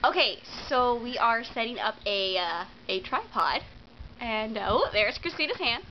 Okay, so we are setting up a tripod, and oh, there's Christina's hand,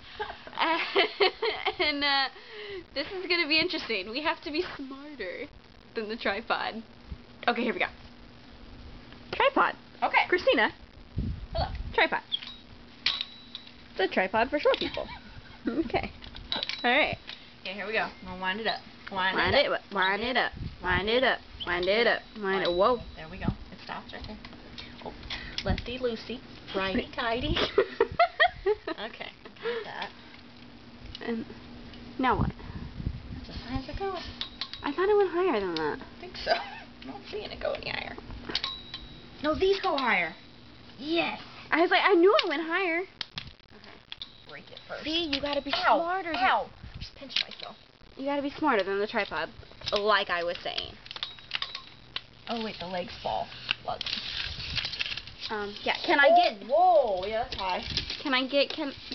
and this is gonna be interesting. We have to be smarter than the tripod. Okay, here we go. Tripod. Okay. Christina. Hello. Tripod. It's a tripod for short people. Okay. All right. Okay, here we go. I'm gonna wind it up. Wind it up. Wind it up. Wind it up. Wind it up. Wind it. Whoa. There we go. It stops right there. Oh, lefty loosey, righty tighty. Okay, got that. And now what? That's as high as it goes. I thought it went higher than that. I think so. I'm not seeing it go any higher. No, these go higher. Yes. I was like, I knew it went higher. Break it first. See, you gotta be Ow, smarter. Ow! I just pinched myself. You gotta be smarter than the tripod, like I was saying. Oh wait, the legs fall. Look. Yeah. Can I get? Whoa! Yeah, that's high. Can I get?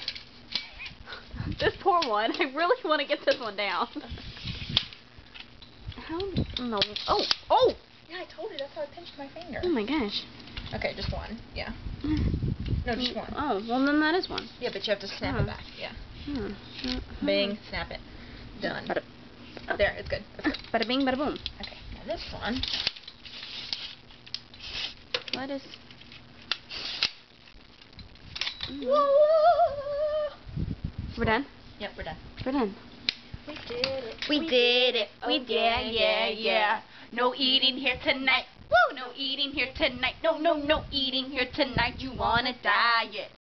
This poor one. I really want to get this one down. How? No. Oh. Oh. Yeah, I told you. That's how I pinched my finger. Oh my gosh. Okay, just one. Yeah. No, just one. Oh, well then that is one. Yeah, but you have to snap it back. Yeah. Bing, snap it. Done. There, it's good. That's good. Bada bing, bada boom. Okay, now this one. What is? Whoa! We're done? Yep, we're done. We're done. We did it. We did it. We did, yeah. No eating here tonight. Woo! No eating here tonight. No eating here tonight. You wanna diet.